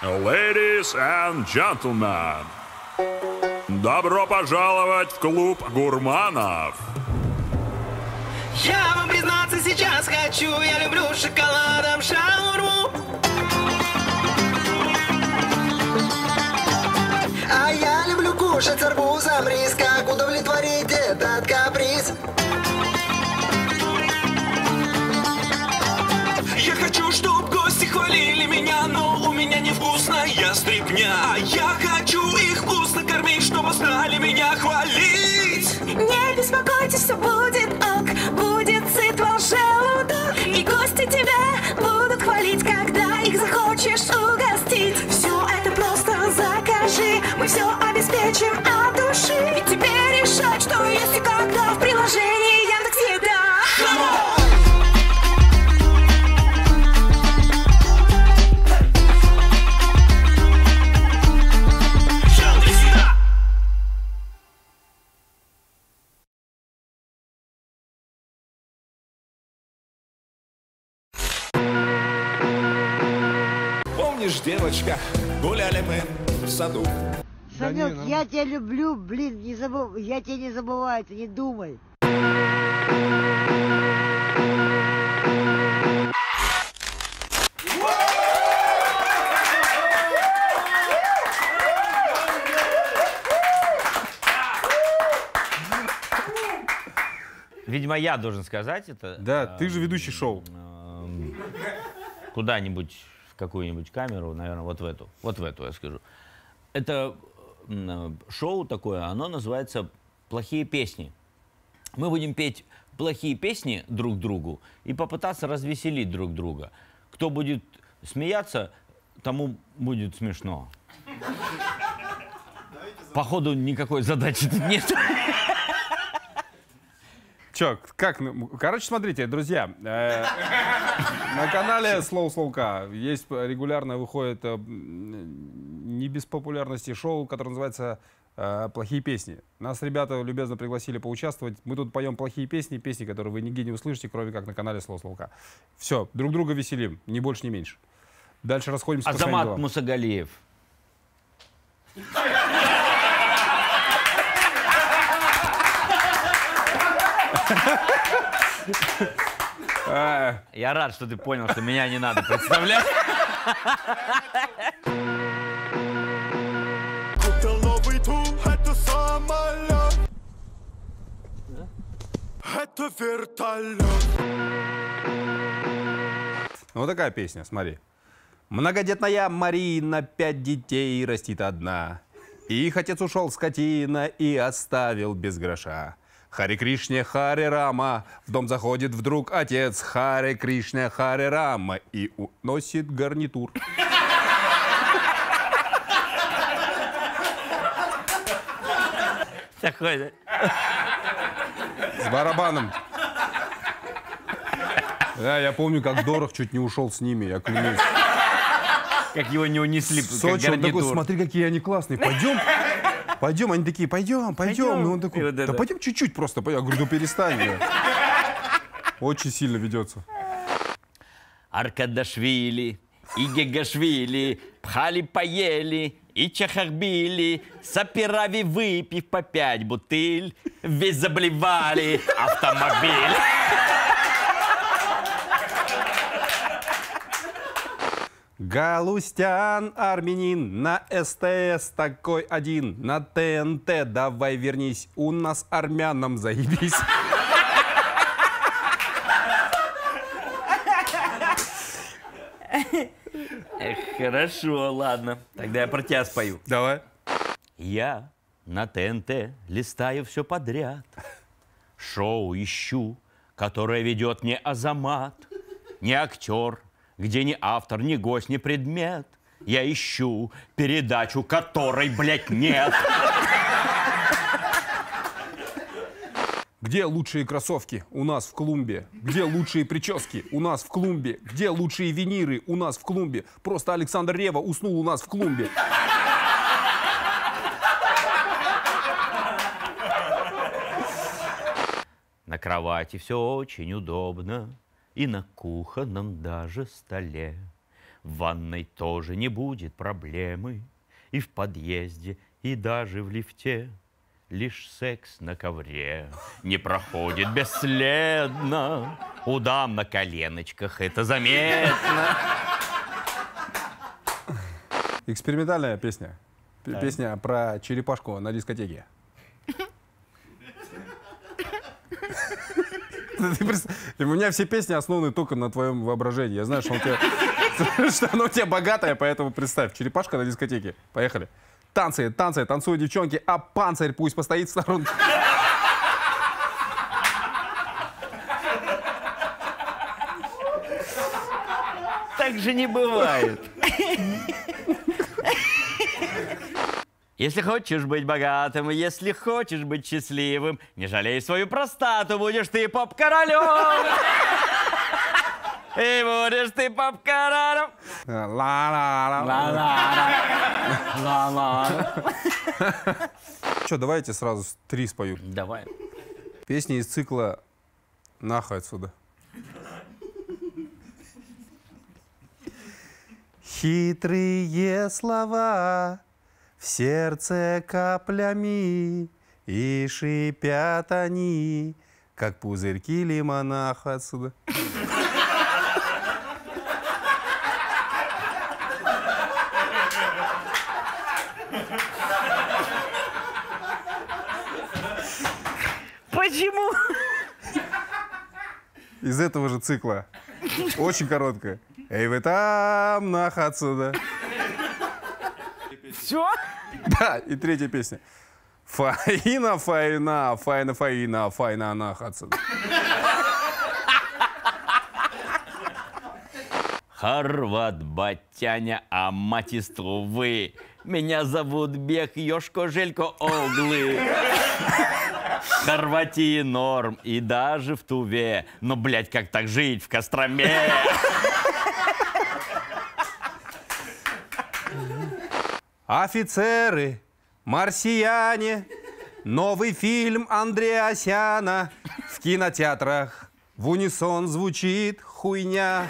Ladies and gentlemen, добро пожаловать в клуб гурманов. Я вам признаться сейчас хочу, я люблю шоколадом шаурму. А я люблю кушать с арбузом рис, как удовлетворить этот каприз. Я хочу, чтоб гости хвалили меня, но у меня невкусная стрипня. Я хочу их вкусно кормить, чтобы стали меня хвалить. Не беспокойтесь, все будет ок, будет сыт ваш желудок. И гости тебя будут хвалить, когда их захочешь угостить. Все это просто закажи, мы все обеспечим от души. Ведь тебе решать, что есть и когда в приложении Яндекс.Еда. Помнишь, девочка, гуляли мы в саду. Санек, я тебя люблю, блин, я тебя не забываю, ты не думай. Видимо, я должен сказать это. Да, ты же ведущий шоу. Куда-нибудь, в какую-нибудь камеру, наверное, вот в эту я скажу. Это шоу такое, оно называется «Плохие песни». Мы будем петь плохие песни друг другу и попытаться развеселить друг друга. Кто будет смеяться, тому будет смешно. Походу, никакой задачи тут нет. Чё, как? Короче, смотрите, друзья, на канале Слоука есть регулярно выходит не без популярности шоу, которое называется «Плохие песни». Нас ребята любезно пригласили поучаствовать. Мы тут поем плохие песни, которые вы нигде не услышите, кроме как на канале Слоука. Все, друг друга веселим, ни больше, ни меньше. Дальше расходимся по своим Азамат делам. Мусагалиев. Я рад, что ты понял, что меня не надо представлять. Купил новый тур, это самолет. Это вертолет. Ну, вот такая песня, смотри. Многодетная Марина 5 детей растит одна. Их отец ушел, скотина, и оставил без гроша. Харе Кришне, Харе Рама. В дом заходит вдруг отец. Харе Кришне, Харе Рама. И уносит гарнитур. Такой, да? С барабаном. Да, я помню, как Дорох чуть не ушел с ними, я клянусь. Как его не унесли, В Сочи он такой, смотри, какие они классные, пойдем. Пойдем, они такие, пойдем. И он такой, вот да пойдем чуть-чуть просто. Я говорю, ну перестань. Очень сильно ведется. Аркадашвили и Гегашвили пхали-поели и чахарбили, сапирави выпив по 5 бутыль, весь заблевали автомобиль. Галустян, армянин, на СТС такой один, на ТНТ давай вернись, у нас армянам заебись. Хорошо, ладно, тогда я про тебя спою. Давай. Я на ТНТ листаю все подряд, шоу ищу, которое ведет не Азамат, не актер, где ни автор, ни гость, ни предмет. Я ищу передачу, которой, блядь, нет. Где лучшие кроссовки? У нас в клумбе. Где лучшие прически? У нас в клумбе. Где лучшие виниры? У нас в клумбе. Просто Александр Ревва уснул у нас в клумбе. На кровати все очень удобно, и на кухонном даже столе. В ванной тоже не будет проблемы. И в подъезде, и даже в лифте. Лишь секс на ковре не проходит бесследно. У дам на коленочках это заметно. Экспериментальная песня. Песня про черепашку на дискотеке. У меня все песни основаны только на твоем воображении. Я знаю, что оно у тебя богатое, поэтому представь, черепашка на дискотеке. Поехали. Танцы, танцуют девчонки, а панцирь пусть постоит в сторонке. Так же не бывает. Если хочешь быть богатым, если хочешь быть счастливым, не жалей свою простату, будешь ты поп-королем. И будешь ты поп-королем. Что, давайте сразу 3 спою. Давай. Песни из цикла «Нахуй отсюда». Хитрые слова в сердце каплями, и шипят они, как пузырьки лимонах отсюда. Почему? Из этого же цикла. Очень короткая. Эй, вы там, нах отсюда. Все? Да, и 3-я песня. Фаина, фаина, фаина, фаина, фаина, нах отсюда. Хорват, батяня, а мать из Тувы. Меня зовут Бег, Ёшко, Желько, Оглы. В Хорватии норм и даже в Туве. Но, блядь, как так жить в Костроме? Офицеры, марсиане, новый фильм Андреасяна. В кинотеатрах в унисон звучит хуйня.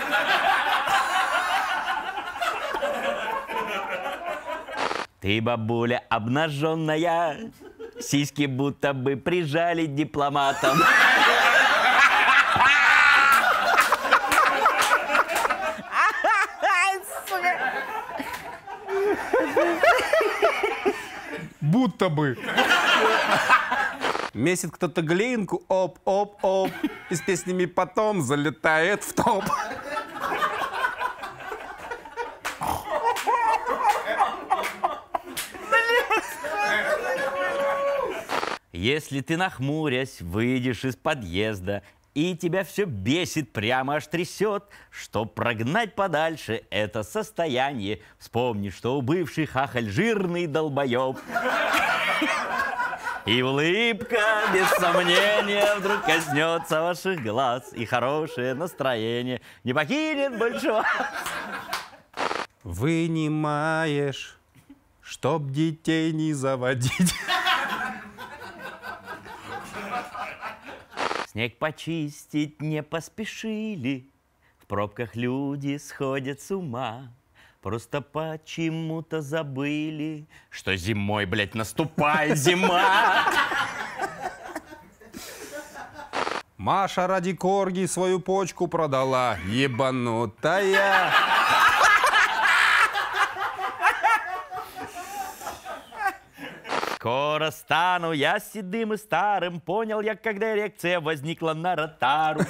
Ты, бабуля, обнаженная, сиськи будто бы прижали дипломатом. Будто бы. Месит кто-то глинку, оп-оп-оп, и с песнями потом залетает в топ. Если ты, нахмурясь, выйдешь из подъезда, и тебя все бесит, прямо аж трясет, чтоб прогнать подальше это состояние, вспомни, что у бывший хахаль жирный долбоеб. И улыбка, без сомнения, вдруг коснется ваших глаз, и хорошее настроение не покинет больше вас. Вынимаешь, чтоб детей не заводить. Снег почистить не поспешили, в пробках люди сходят с ума. Просто почему-то забыли, что зимой, блядь, наступает зима. Маша ради корги свою почку продала, ебанутая. Скоро стану я седым и старым, понял я, когда эрекция возникла на ротару.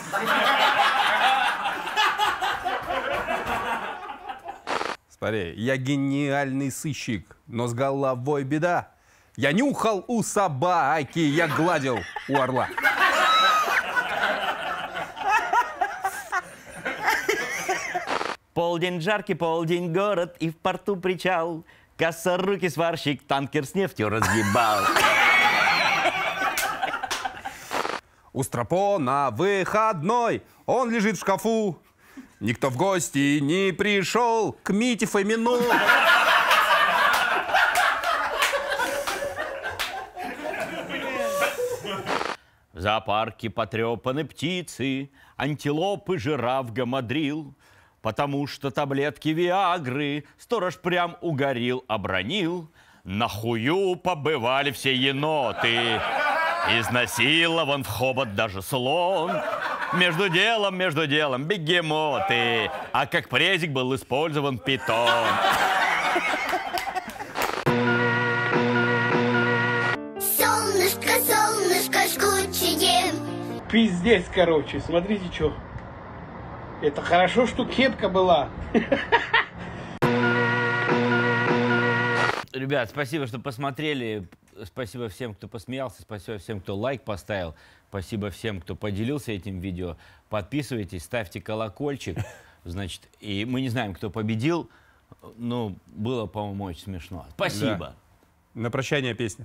Смотри, я гениальный сыщик, но с головой беда. Я нюхал у собаки, я гладил у орла. Полдень жаркий, полдень город, и в порту причал. Косорукий сварщик танкер с нефтью разъебал. У Страпона выходной, он лежит в шкафу. Никто в гости не пришел к Мите Фомину. В зоопарке потрепаны птицы, антилопы, жираф, гамадрил. потому что таблетки Виагры сторож прям угорил, обронил. На хую побывали все еноты, изнасилован в хобот даже слон. Между делом, бегемоты, а как презик был использован питон. Солнышко, солнышко жгучее. Пиздец, короче, смотрите, что. Это хорошо, что кепка была. Ребят, спасибо, что посмотрели. Спасибо всем, кто посмеялся. Спасибо всем, кто лайк поставил. Спасибо всем, кто поделился этим видео. Подписывайтесь, ставьте колокольчик. Значит, и мы не знаем, кто победил. Ну, было, по-моему, очень смешно. Спасибо. Да. На прощание песня.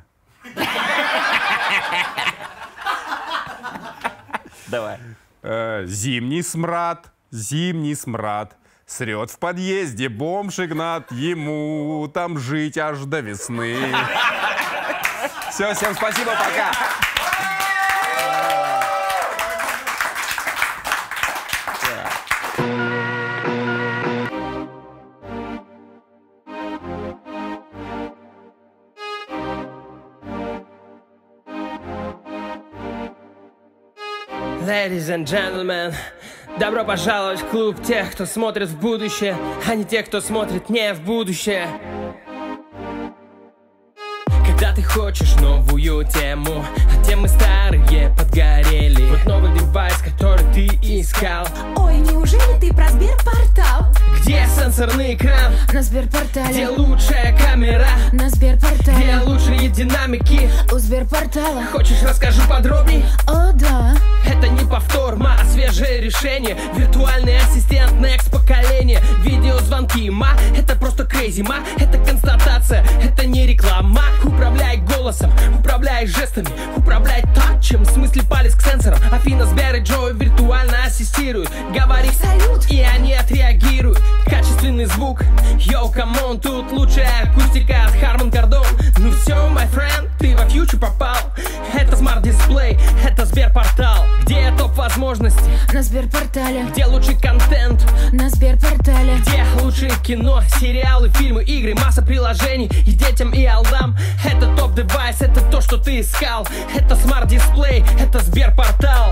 Давай. Зимний смрад, срет в подъезде бомж Игнат, ему там жить аж до весны. Все, всем спасибо, пока. Ladies and gentlemen, добро пожаловать в клуб тех, кто смотрит в будущее, а не тех, кто смотрит не в будущее. Когда ты хочешь новую тему, а темы старые подгорели. Вот новый девайс, который ты искал. Ой, неужели ты про Сберпортал? Где сенсорный экран? На Сберпортале. Где лучшая камера? На Сберпортале. Где лучшие динамики? У Сберпортала. Хочешь, расскажу подробней? О, да. Это не повтор, а свежее решение. Виртуальный ассистент Next поколение. Видеозвонки, это просто crazy, это констатация, это не реклама. Управляй голосом, управляй жестами, управляй тачем, в смысле палец к сенсорам. Афина, Сбер и Джой виртуально ассистируют. Говори салют, и они отреагируют. Качественный звук, йоу, камон, тут лучшая акустика от Harman Kardon. Ну все, my friend, ты во фьючер попал. Это смарт-дисплей, это Сберпортал. Где топ возможностей? На Сберпортале. Где лучший контент? На Сберпортале. Где лучшие кино, сериалы, фильмы, игры, масса приложений и детям, и алдам. Это топ-девайс, это то, что ты искал. Это смарт-дисплей, это Сберпортал.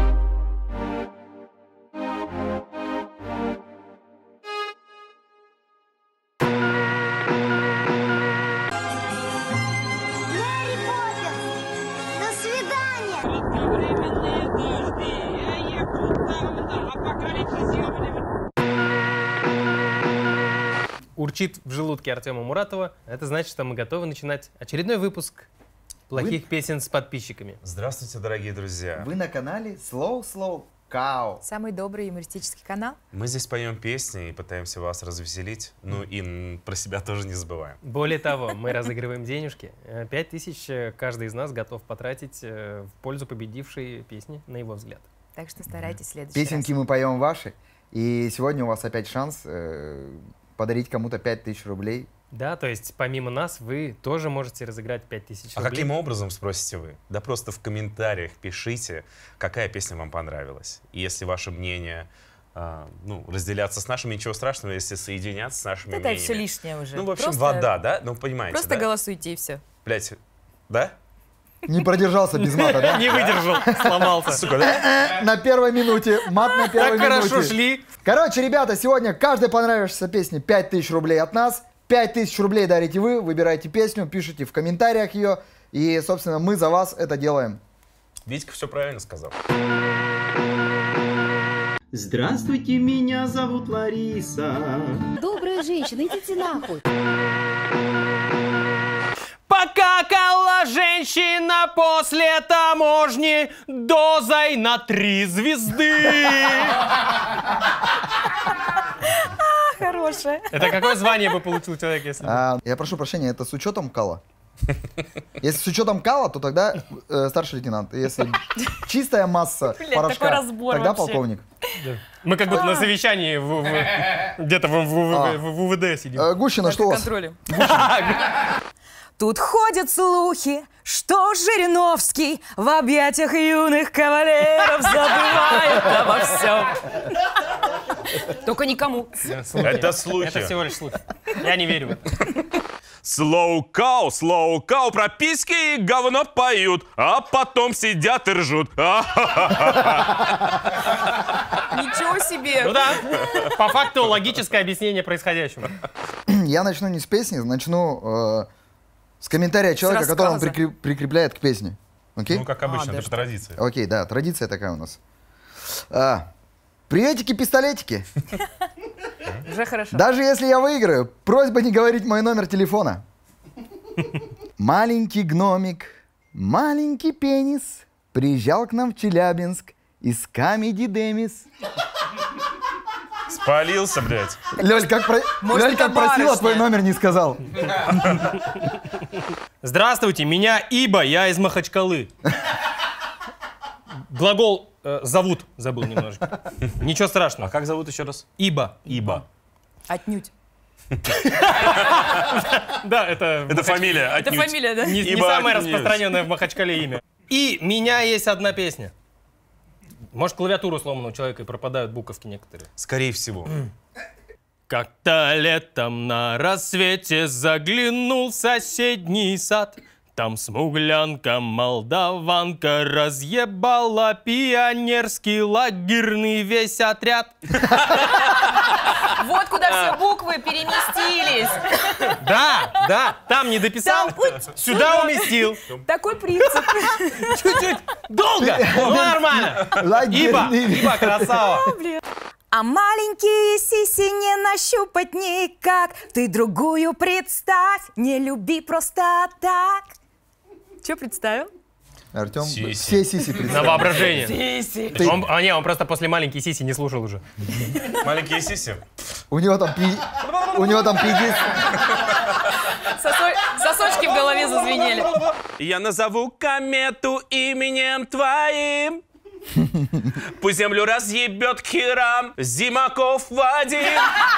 Урчит в желудке Артема Муратова. Это значит, что мы готовы начинать очередной выпуск плохих песен с подписчиками. Здравствуйте, дорогие друзья. Вы на канале Slow Cow. Самый добрый юмористический канал. Мы здесь поем песни и пытаемся вас развеселить. Ну и про себя тоже не забываем. Более того, мы разыгрываем денежки. 5000 каждый из нас готов потратить в пользу победившей песни, на его взгляд. Так что старайтесь в следующий Песенки раз. мы поем ваши. И сегодня у вас опять шанс подарить кому-то 5000 рублей. Да, то есть помимо нас вы тоже можете разыграть 5000 рублей. А каким образом, спросите вы? Да просто в комментариях пишите, какая песня вам понравилась. И если ваше мнение разделяться с нашими, ничего страшного, если соединяться с нашими мнениями. Это все лишнее уже. Ну, в общем, просто вода, да? Ну, понимаете, просто голосуйте и все. Блять, да? Не продержался без мата, да? Не выдержал, сломался. Сука, да? На первой минуте. Мат на первой минуте. Так хорошо шли. Короче, ребята, сегодня каждой понравившейся песне 5000 рублей от нас. 5000 рублей дарите вы, выбираете песню, пишите в комментариях ее. И, собственно, мы за вас это делаем. Витька все правильно сказал. Здравствуйте, меня зовут Лариса. Добрая женщина, идите нахуй. Покакала женщина после таможни дозой на 3 звезды. Хорошая. Это какое звание бы получил человек, если... Я прошу прощения, это с учетом кала? Если с учетом кала, то тогда старший лейтенант. Если чистая масса порошка, тогда полковник. Мы как будто на совещании где-то в УВД сидим. Гущина, что у вас? Тут ходят слухи, что Жириновский в объятиях юных кавалеров забывает обо всем. Только никому. Это слухи. Это всего лишь слухи. Я не верю в это. Slow cow, прописки и говно поют, а потом сидят и ржут. Ничего себе. Ну да, по факту логическое объяснение происходящего. Я начну не с песни, начну с комментария человека, который он прикрепляет к песне. Окей? Ну, как обычно, это же традиция. Окей, да, традиция такая у нас. Приветики-пистолетики. Уже хорошо. Даже если я выиграю, просьба не говорить мой номер телефона. Маленький гномик, маленький пенис приезжал к нам в Челябинск из Comedy Demis. Спалился, блядь. Лёль, как просила, твой номер не сказал. Здравствуйте, меня Иба, я из Махачкалы. Глагол зовут, забыл немножко. Ничего страшного. А как зовут еще раз? Иба. Иба. Отнюдь. Да, это фамилия. Это фамилия, да? Не самое распространенное в Махачкале имя. И меня есть одна песня. Может, клавиатуру сломана у человека и пропадают буковки некоторые. Скорее всего. Как-то летом на рассвете заглянул в соседний сад. Там смуглянка, молдаванка разъебала пионерский лагерный весь отряд. Вот куда все буквы переместились. Да, там не дописал, сюда уместил. Такой принцип. Чуть-чуть долго, но нормально. Иба, красава. А маленькие сиси не нащупать никак. Ты другую представь, не люби просто так. Че представил? Артем Сиси. все сиси На представил. воображение. Сиси. Он просто после маленький сиси не слушал уже. Маленькие сиси. У него там 50. Сосочки в голове зазвенели. Я назову комету именем твоим. Пусть землю разъебет к херам Зимаков Вадим.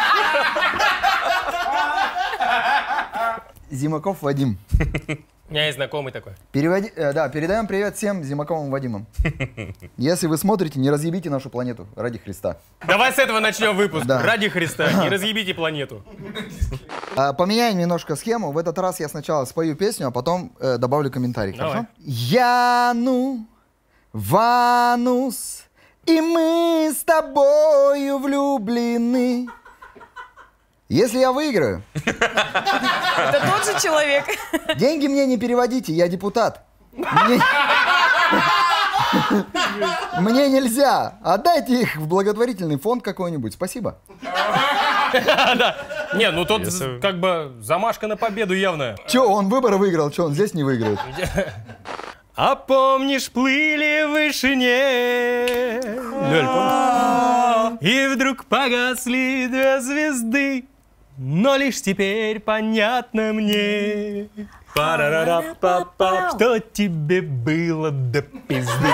Зимаков Вадим. У меня есть знакомый такой. Передаем привет всем Зимаковым Вадимам. Если вы смотрите, не разъебите нашу планету ради Христа. Давай с этого начнем выпуск. Да. Ради Христа, не разъебите планету. Поменяем немножко схему. В этот раз я сначала спою песню, а потом добавлю комментарий. Давай. Хорошо? Яну, Ванус, и мы с тобою влюблены. Если я выиграю, Это тот же человек. деньги мне не переводите, я депутат. Мне нельзя. Отдайте их в благотворительный фонд какой-нибудь. Спасибо. Не, ну тут как бы замашка на победу явная. Че, он выборы выиграл, че, он здесь не выиграет? А помнишь, плыли в вышине, Лёль, помнишь? И вдруг погасли две звезды, но лишь теперь понятно мне, что тебе было до пизды.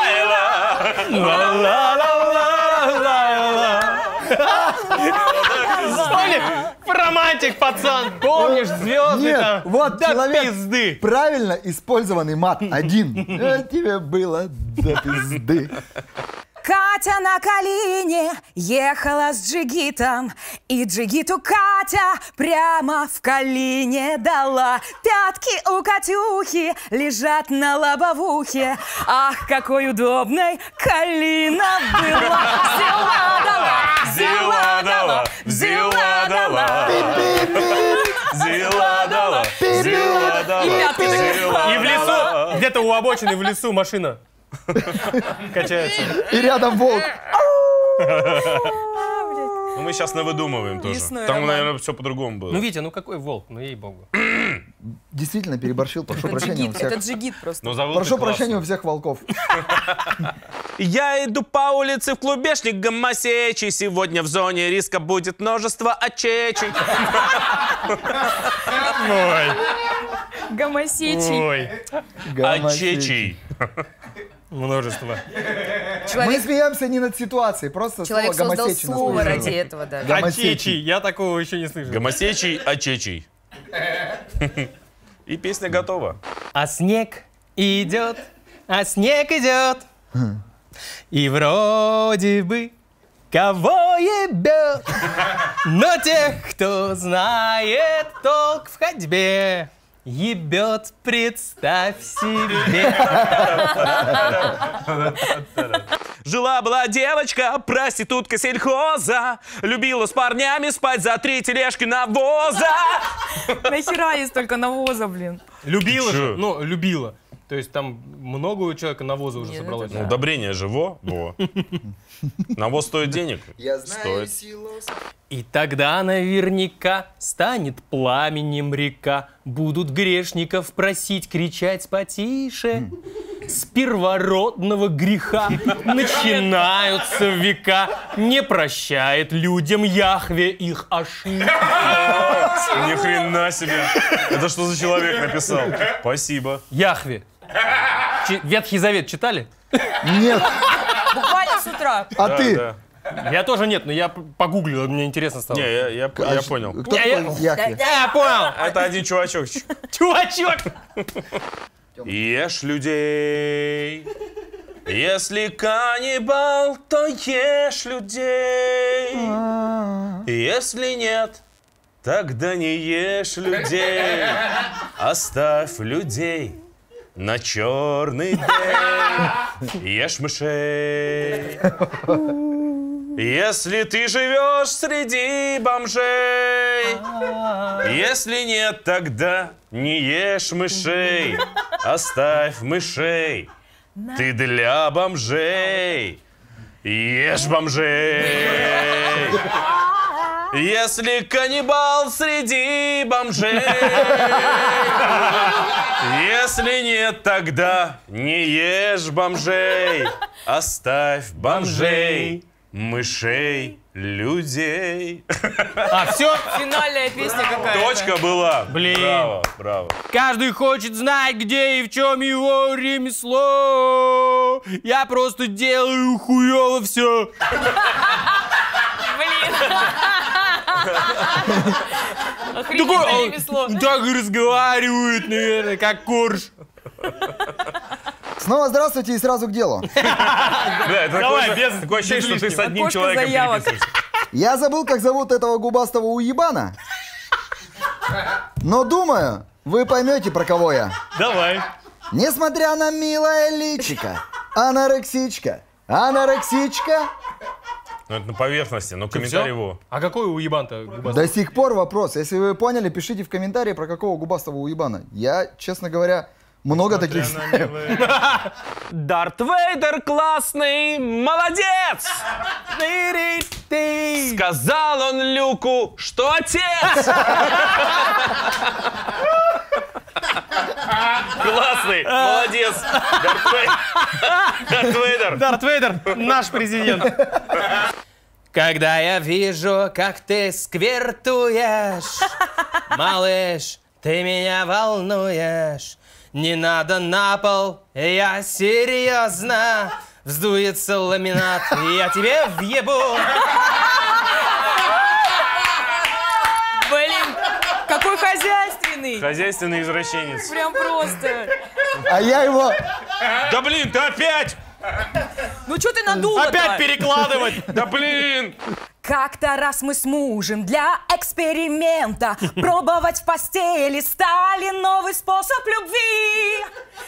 Помнишь, романтик, пацан, помнишь, звезды Нет, там, вот до человек, пизды. правильно использованный мат один. Тебе было до пизды. Катя на колени ехала с джигитом, и джигиту Катя прямо в колени дала. Пятки у Катюхи лежат на лобовухе. Ах, какой удобной калина была. Взяла дала, взяла дала, взяла дала. Взяла дала, взяла дала. И в лесу, где-то у обочины в лесу машина качается. И рядом волк. Ну, мы сейчас навыдумываем тоже. Лесной Там, роман. наверное, все по-другому было. Ну, Витя, ну какой волк, ну ей-богу. Действительно переборщил, прошу прощения у Джигит, это всех. джигит просто. Но зовут Прошу ты классно. прощения у всех волков. Я иду по улице в клубешник гомосечий. Сегодня в зоне риска будет множество очечей. Ой, Гомосечий. ой, Очечий. множество. Мы Человек, смеемся не над ситуацией, просто человек слово создал гомосечий нас слово пугает. ради этого даже. Гомосечий. Очечий, я такого еще не слышал. Гомосечий, очечий. И песня готова. А снег идет, и вроде бы кого ебет. Но тех, кто знает толк в ходьбе, ебет, представь себе. Жила-была девочка, проститутка сельхоза, любила с парнями спать за 3 тележки навоза. Нахера есть только навоза, блин? Любила же, ну, любила. То есть там много у человека навоза уже собралось. Ну, удобрение же, во. Навоз стоит денег. Я знаю Стоит. силу. И тогда наверняка станет пламенем река. Будут грешников просить кричать потише. С первородного греха начинаются века. Не прощает людям Яхве их ошибок. Ни хрена себе. Это что за человек написал? Спасибо. Яхве. Ветхий Завет читали? Нет. Буквально с утра. А ты? Да. Я тоже нет, но я погуглил, мне интересно стало. Не, я понял. Кто такой Яхве? Я понял. Это один чувачок. Чувачок. Ешь людей. Если каннибал, то ешь людей. Если нет, тогда не ешь людей. Оставь людей на черный день. Ешь мышей. Если ты живешь среди бомжей, если нет, тогда не ешь мышей. Оставь мышей. Ты для бомжей. Ешь бомжей. Если каннибал среди бомжей, если нет, тогда не ешь бомжей. Оставь бомжей, мышей, людей. А, все? Финальная песня какая-то. Точка была. Блин. Браво, браво. Каждый хочет знать, где и в чем его ремесло. Я просто делаю хуёво все. Охренительное ремесло. Так и разговаривают, наверное, как корж. Снова здравствуйте и сразу к делу. Да, это такое ощущение, что ты с одним Окошко человеком заявок. переписываешься. Я забыл, как зовут этого губастого уебана. Но думаю, вы поймете, про кого я. Давай. Несмотря на милое личико, анорексичка, анорексичка. Ну, это на поверхности, но комментарий его. А какой уебан-то губастый? До сих пор вопрос. Если вы поняли, пишите в комментарии, про какого губастого уебана. Я, честно говоря, много таких знаю. Дарт Вейдер классный, молодец! Сказал он Люку, что отец! Классный, молодец! Дарт Вейдер! Дарт Вейдер, наш президент. Когда я вижу, как ты сквертуешь, малыш, ты меня волнуешь. Не надо на пол, я серьезно. Вздуется ламинат, и я тебе въебу. Блин, какой хозяйственный. Хозяйственный извращенец. Прям просто. А я его... Да блин, ты опять! Ну что ты надула-то? Опять перекладывать. Да блин! Как-то раз мы с мужем для эксперимента пробовать в постели стали новый способ любви.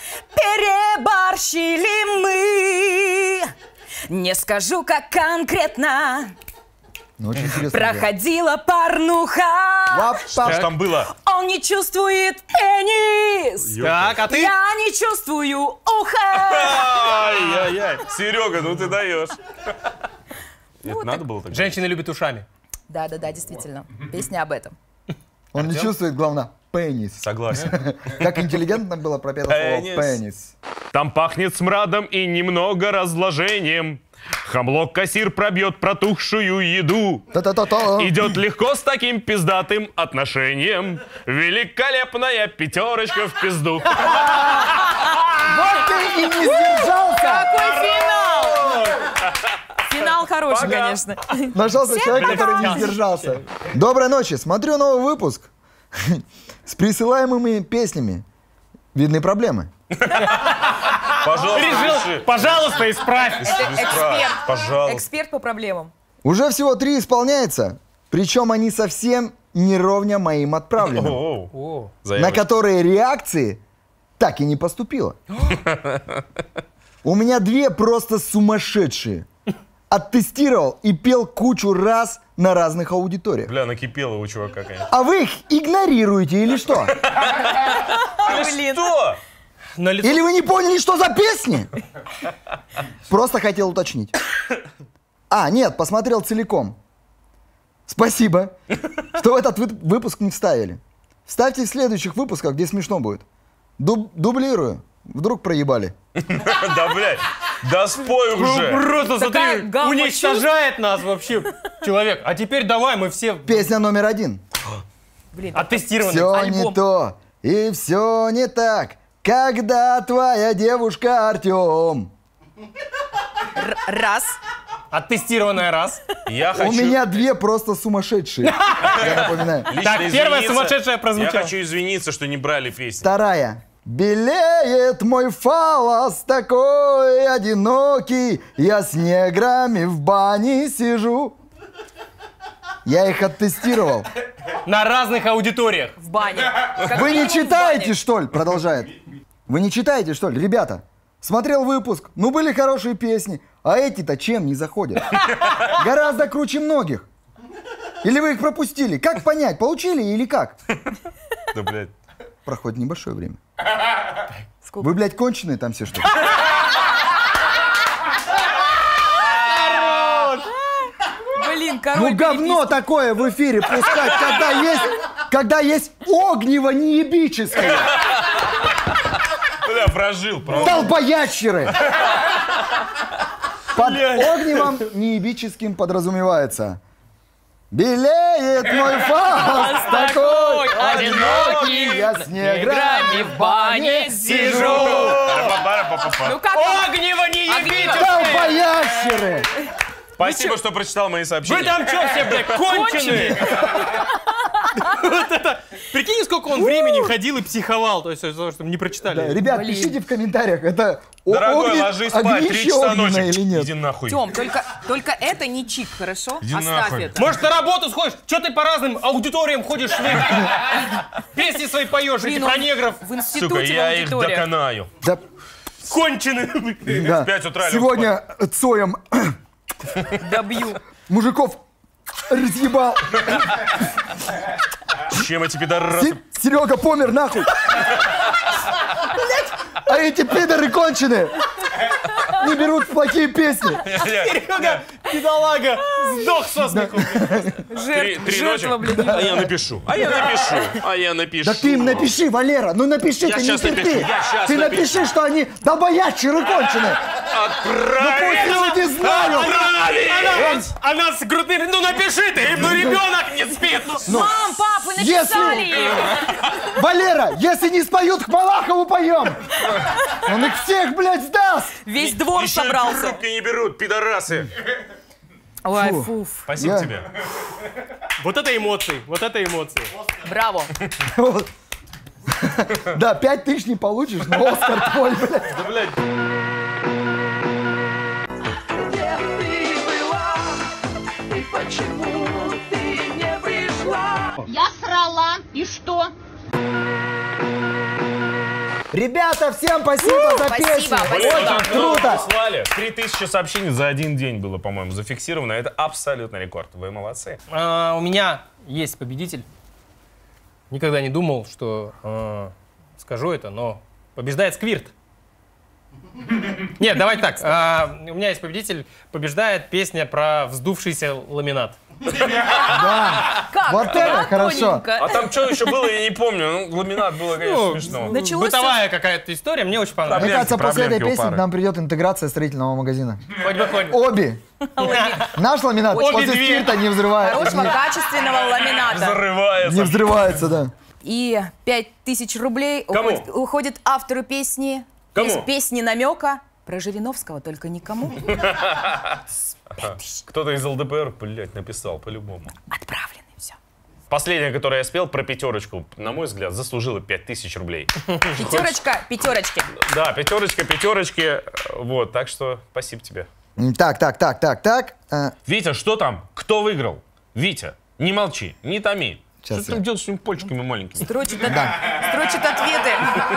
Переборщили мы. Не скажу, как конкретно. Ну, очень интересно. Проходила порнуха. Что ж там было? Он не чувствует пенис. Так, а ты? Я не чувствую ухо. Ай-яй-яй. Серега, ну ты даешь. Это надо было так? Женщины любят ушами. Да-да-да, действительно. Песня об этом. Он не чувствует, главное, пенис. Согласен. Как интеллигентно было пропето слово пенис. Там пахнет смрадом и немного разложением. Хамлок-кассир пробьет протухшую еду. Та-та-та-та. Идет легко с таким пиздатым отношением. Великолепная пятерочка в пизду. Вот ты и не сдержался. Какой финал! Финал хороший, Пока. конечно. Нашелся человек, который не сдержался. Доброй ночи. Смотрю новый выпуск с присылаемыми песнями. Видны проблемы. Пожалуйста, Решил, реши. пожалуйста, исправь. Это эксперт. Пожалуйста. Эксперт по проблемам. Уже всего 3 исполняется, причем они совсем не ровня моим отправленным, на которые реакции так и не поступило. У меня 2 просто сумасшедшие. Оттестировал и пел кучу раз на разных аудиториях. Бля, накипело у чувака, конечно. А вы их игнорируете или что? Что? Или вы не поняли, что за песни? Просто хотел уточнить. А, нет, посмотрел целиком. Спасибо, что в этот выпуск не вставили. Вставьте в следующих выпусках, где смешно будет. Дублирую. Вдруг проебали. Да, блядь, да спой уже. Просто, смотри, уничтожает нас вообще человек. А теперь давай, мы все... Песня номер 1. Оттестированный Все альбом. не то, и все не так, когда твоя девушка Артем. Раз. Оттестированная раз. У меня 2 просто сумасшедшие. Я напоминаю. Так, первая сумасшедшая прозвучала. Я хочу извиниться, что не брали песню. 2. Белеет мой фалос такой одинокий, я с неграми в бане сижу. Я их оттестировал. На разных аудиториях. В бане. Вы не читаете, что ли? Продолжает. Вы не читаете, что ли? Ребята, смотрел выпуск, ну были хорошие песни, а эти-то чем не заходят? Гораздо круче многих. Или вы их пропустили? Как понять, получили или как? Да, блядь. Проходит небольшое время. Вы, блядь, конченые там все, что ли? Блин, Ну говно такое в эфире пускать, когда есть огнево неебическое. Бля, прожил. Долбоящеры! Под огневом неебическим подразумевается: белеет мой фалос такой одинокий, я с неграми в бане сижу. Ну как? Огнево не ебите! Долбоящеры! Спасибо, что прочитал мои сообщения. Вы там что все, блядь, конченые? Вот это... Прикинь, сколько он времени ходил и психовал, то есть, чтобы не прочитали. Ребят, пишите в комментариях, это Дорогой, ложись спать, 3 часа ночи. или нет? Иди нахуй. Тём, только это не чик, хорошо? Иди Оставь нахуй. это. Может, на работу сходишь? Что ты по разным аудиториям ходишь? Песни свои поешь, эти про негров. В институте, Сука, я в их аудиториях. доконаю. Да, Конченые. да. В 5 утра лег Сегодня Цоем Добью. мужиков разъебал. Чем эти пидорасы? Серега помер нахуй. А эти пидоры конченые не берут плохие песни. Серега, педалага, сдох со смеху. Жертва, блин. А я напишу. А я напишу. Да ты им напиши, Валера, ну напиши, Я ты не щас напишу, терпи. я щас Ты напишу. напиши, что они долбоящеры конченые. Ну пусть люди знают. Она с грудными, ну напиши ты, ну ребенок не спит. Мам, пап, вы написали им. Валера, если не споют, к Малахову поем. Он их всех, блядь, сдаст. Весь двор Еще собрался. трубки не берут, пидорасы. Ой, Фу. фуф. Спасибо тебе. Вот это эмоции, вот это эмоции. Браво. Вот. Да, 5000 не получишь, но Оскар твой, блядь. Да, блядь. Я срала, и что? Ребята, всем спасибо за Спасибо, песню. спасибо. Очень круто. Прислали. 3000 сообщений за один день было, по-моему, зафиксировано. Это абсолютно рекорд. Вы молодцы. У меня есть победитель. Никогда не думал, что скажу это, но побеждает Сквирт. Нет, давайте так. У меня есть победитель. Побеждает песня про вздувшийся ламинат. Да. Как? Вот это хорошо. Тоненько. А там что еще было, я не помню. Ну, ламинат было, конечно, смешно. Началось Бытовая какая-то история, мне очень понравилась. Мне кажется, после этой проблемки у песни пары. к нам придет интеграция строительного магазина. Хоть бы хоть. Обе. Наш ламинат Обе после две. Сквирта не взрывается. Хорошего, качественного ламината. Взрывается. Не взрывается, да. И 5000 рублей Кому? уходит автору песни. Кому? Из песни намека про Жириновского, только никому. Кто-то из ЛДПР, блядь, написал по-любому. Отправлены, все. Последнее, которое я спел, про пятерочку, на мой взгляд, заслужила 5000 рублей. Пятерочка, пятерочки. Да, пятерочки. Вот, так что спасибо тебе. Так. Витя, что там? Кто выиграл? Витя, не молчи, не томи. Сейчас что ты делаешь с этими пальчиками маленькими? Строчит ответы.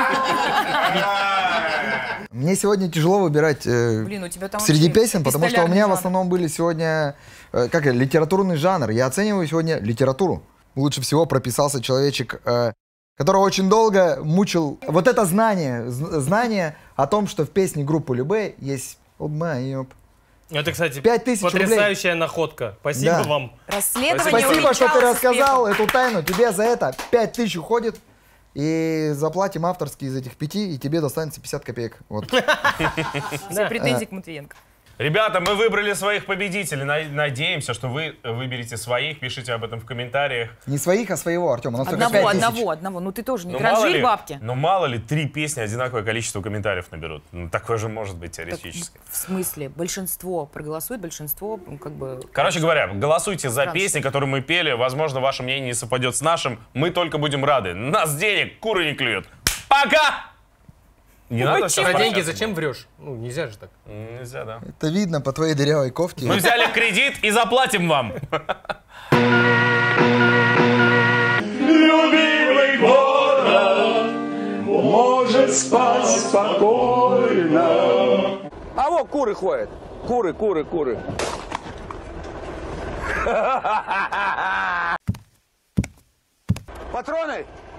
Мне сегодня тяжело выбирать Блин, у тебя там среди песен, потому что у меня в жанр. основном были сегодня литературный жанр. Я оцениваю сегодня литературу. Лучше всего прописался человечек, которого очень долго мучил вот это знание о том, что в песне группы Любэ есть Это, кстати, 5000 потрясающая находка. Спасибо вам. Расследование Спасибо, что ты увенчалось рассказал успехом. эту тайну. Тебе за это 5000 уходит. И заплатим авторские из этих 5, и тебе достанется 50 копеек. Вот. Все претензии к Матвиенко. Ребята, мы выбрали своих победителей. Надеемся, что вы выберете своих. Пишите об этом в комментариях. Не своих, а своего, Артем. У нас только 5000. Одного. Ну ты тоже не Ну, мало транжирь ли- бабки. Ну мало ли, 3 песни одинаковое количество комментариев наберут. Ну, такое же может быть теоретически. В смысле? Большинство проголосует, большинство как бы... Короче говоря, голосуйте за Странно. песни, которые мы пели. Возможно, ваше мнение не совпадет с нашим. Мы только будем рады. Нас денег куры не клюют. Пока! Не надо сейчас За деньги прощаться. зачем врешь? Ну, нельзя же так. Нельзя, да. Это видно по твоей дырявой кофте. Мы взяли кредит и заплатим вам. Любимый город может спать спокойно. А вот куры ходят. Куры. Патроны!